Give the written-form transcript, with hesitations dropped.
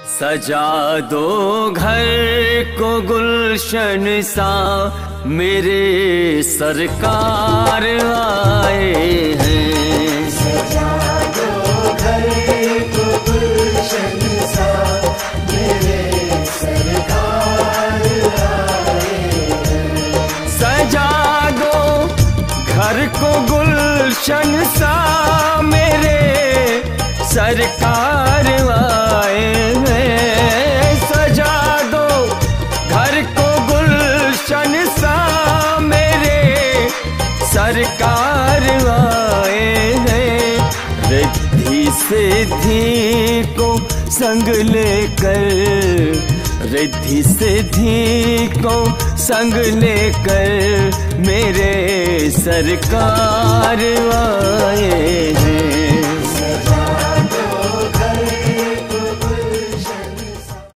सजा दो घर को गुलशन सा, मेरे सरकार आए हैं। सजा दो घर को गुलशन सा, मेरे सरकार आए हैं। सजा दो घर को गुलशन सा, मेरे सरकार आए हैं। सजा दो घर को गुलशन सा, मेरे सरकार आए हैं। रिद्धि सिद्धि को संग लेकर, रिद्धि सिद्धि को संग लेकर, मेरे सरकार आए हैं।